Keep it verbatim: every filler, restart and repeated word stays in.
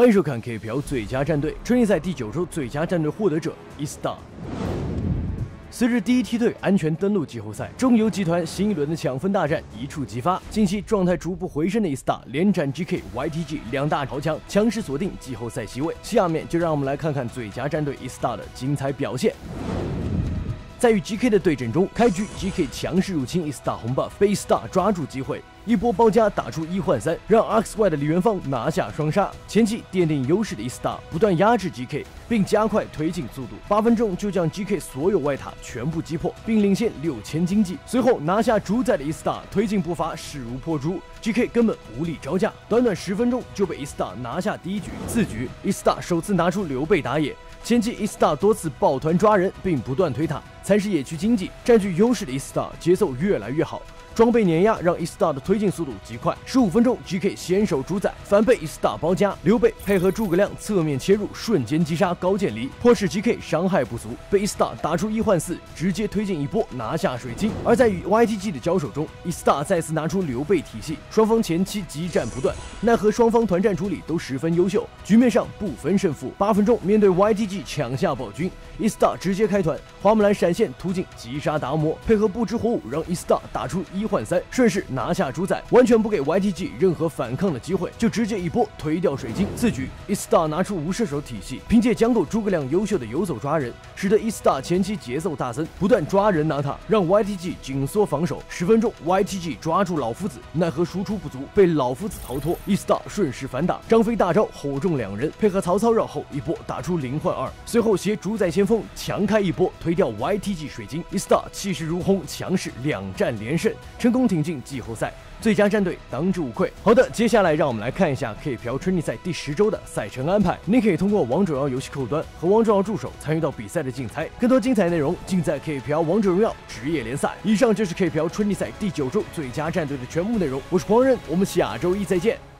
欢迎收看 K P L 最佳战队春季赛第九周最佳战队获得者 E S T A。随着第一梯队安全登陆季后赛，中游集团新一轮的抢分大战一触即发。近期状态逐步回升的 E S T A 连战 G K、Y T G 两大豪强，强势锁定季后赛席位。下面就让我们来看看最佳战队 E S T A 的精彩表现。 在与 G K 的对阵中，开局 G K 强势入侵 E S T A 红 buff， 被 E S T A 抓住机会，一波包夹打出一换三，让 X Y 的李元芳拿下双杀。前期奠定优势的 E S T A 不断压制 G K， 并加快推进速度，八分钟就将 G K 所有外塔全部击破，并领先六千经济。随后拿下主宰的 E S T A 推进步伐势如破竹 ，G K 根本无力招架，短短十分钟就被 E S T A 拿下第一局。次局 E S T A 首次拿出刘备打野。 前期 E S T A 多次抱团抓人，并不断推塔，蚕食野区经济，占据优势的 E S T A 节奏越来越好，装备碾压让 E S T A 的推进速度极快。十五分钟 ，G K 先手主宰，反被 E S T A 包夹，刘备配合诸葛亮侧面切入，瞬间击杀高渐离，迫使 G K 伤害不足，被 E S T A 打出一换四，直接推进一波拿下水晶。而在与 Y T G 的交手中 ，E S T A 再次拿出刘备体系，双方前期激战不断，奈何双方团战处理都十分优秀，局面上不分胜负。八分钟，面对 Y T G 抢下暴君 ，E S T A 直接开团，花木兰闪现突进击杀达摩，配合不知火舞，让 E S T A 打出一换三，顺势拿下主宰，完全不给 Y T G 任何反抗的机会，就直接一波推掉水晶。次局 ，E S T A 拿出无射手体系，凭借江狗诸葛亮优秀的游走抓人，使得 E S T A 前期节奏大增，不断抓人拿塔，让 Y T G 紧缩防守。十分钟 ，Y T G 抓住老夫子，奈何输出不足，被老夫子逃脱 ，E S T A 顺势反打，张飞大招吼中两人，配合曹操绕后一波打出零换二，随后携主宰先锋强开一波推掉 Y T G 水晶 ，E S T A 气势如虹，强势两战连胜，成功挺进季后赛。 最佳战队当之无愧。好的，接下来让我们来看一下 K P L 春季赛第十周的赛程安排。您可以通过王者荣耀游戏客户端和王者荣耀助手参与到比赛的竞猜，更多精彩内容尽在 K P L 王者荣耀职业联赛。以上就是 K P L 春季赛第九周最佳战队的全部内容。我是黄人，我们下周一再见。